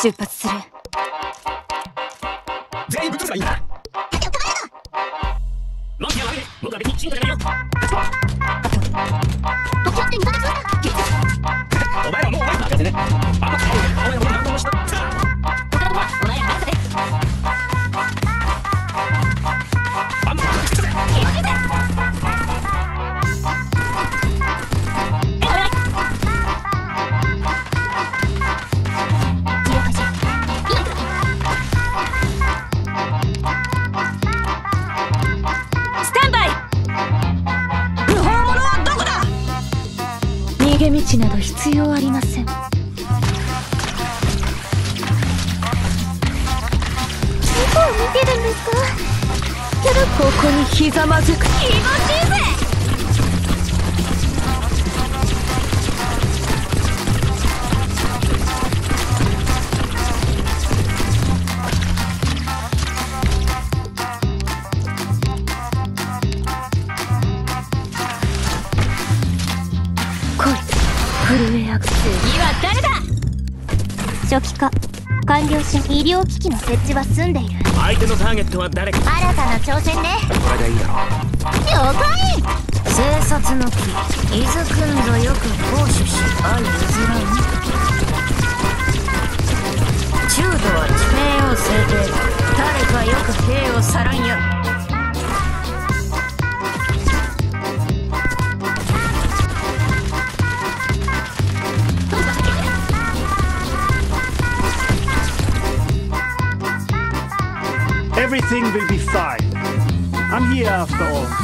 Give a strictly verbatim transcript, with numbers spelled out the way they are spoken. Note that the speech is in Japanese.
出発する。 全員ぶっ潰せばいいんだ。ロンティアを上げて僕は別に進化じゃないよ。 時はってにかげつだ。 お前らもう終わりだ。先生ね、あんま顔でお前のこと何ともした。 他の子はお前ら任せて。 あんま顔でくっつけ。 やめて。 逃げ道など必要ありません。 どこを見てるんですか？ ここにひざまずく。 気持ちいいぜ。 震え上がる。 次は誰だ？初期化完了し、医療機器の設置は済んでいる。 相手のターゲットは誰か。 新たな挑戦ね。 これがいいだろう。 了解。 生殺の木、伊豆くんぞよく行使し相譲らん。中度は地名を制定。誰かよく兵をさらんや。 Everything will be fine. I'm here after all.